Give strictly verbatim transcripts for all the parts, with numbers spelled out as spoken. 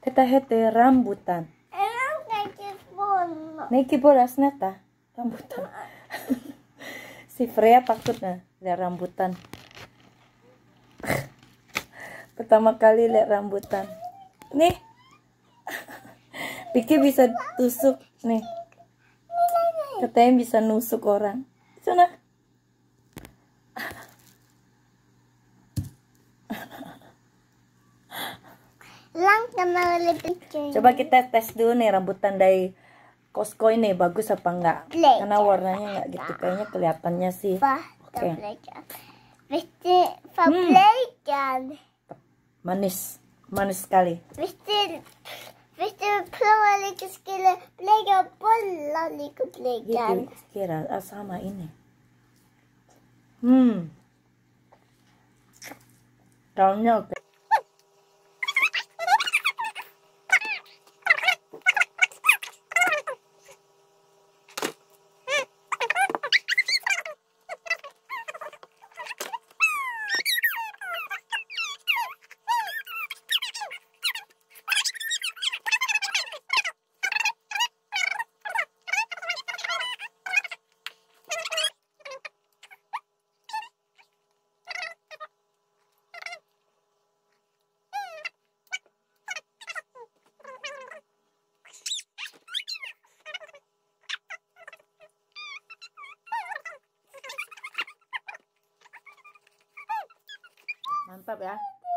Teta hete rambutan. Neki bolas neta rambutan. Si Freya takutnya lihat rambutan. Pertama kali lihat rambutan. Nih. Pikir bisa tusuk nih. Katanya bisa nusuk orang. Sana. Lang kena lebih. Coba kita tes dulu nih rambutan dari Costco ini bagus apa enggak? Play. Karena warnanya enggak gitu kayaknya kelihatannya sih. Oke. Visste fabriken. Manis, manis sekali. Visste visste prova lite skulle lägga bollar lite Gitu, kira ah, sama ini. Hmm. Daunnya oke. Mantap ya.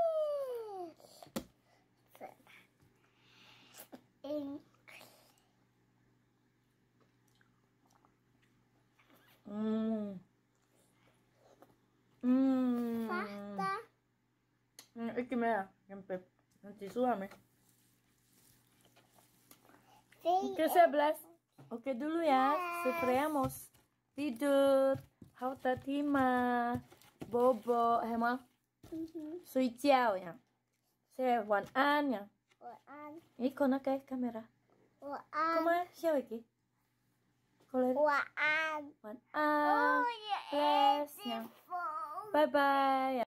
Hmm. Hmm. Fakta. Hmm, iki mea, yang pep. Nanti suami. Oke, sebelas. Oke dulu ya. Si Freya mau tidur. Hauta Tima. Bobo, hema. Sui ciao ya. Se wan an ya. Waan. Iko na kay kamera. Waan. Kuma siya iki. Kolor. Waan. Wan an. Oh, ya. Bless ya. Bye bye.